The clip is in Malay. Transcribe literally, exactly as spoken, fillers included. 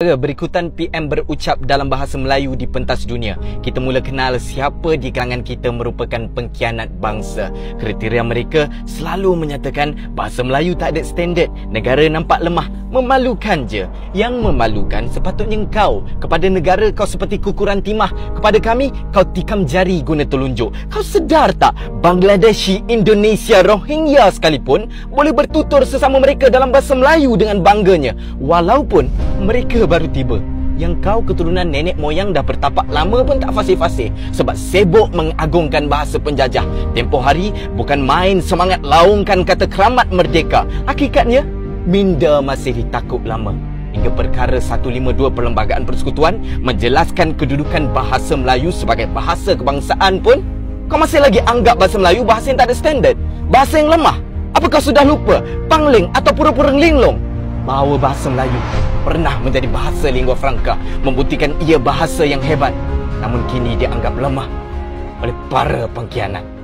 Berikutan P M berucap dalam bahasa Melayu di pentas dunia. Kita mula kenal siapa di kalangan kita merupakan pengkhianat bangsa. Kriteria mereka selalu menyatakan bahasa Melayu tak ada standard, negara nampak lemah, memalukan je. Yang memalukan sepatutnya kau. Kepada negara kau seperti kukuran timah, kepada kami kau tikam jari guna telunjuk. Kau sedar tak, Bangladeshi, Indonesia, Rohingya sekalipun boleh bertutur sesama mereka dalam bahasa Melayu dengan bangganya, walaupun mereka baru tiba. Yang kau keturunan nenek moyang dah bertapak lama pun tak fasih-fasih sebab sibuk mengagungkan bahasa penjajah. Tempoh hari bukan main semangat laungkan kata keramat merdeka. Hakikatnya, minda masih ditakuk lama. Hingga perkara seratus lima puluh dua Perlembagaan Persekutuan menjelaskan kedudukan bahasa Melayu sebagai bahasa kebangsaan pun, kau masih lagi anggap bahasa Melayu bahasa yang tak ada standard, bahasa yang lemah. Apa kau sudah lupa pangling atau pura-pura linglong bahawa bahasa Melayu pernah menjadi bahasa lingua franca, membuktikan ia bahasa yang hebat, namun kini dianggap lemah oleh para pengkhianat.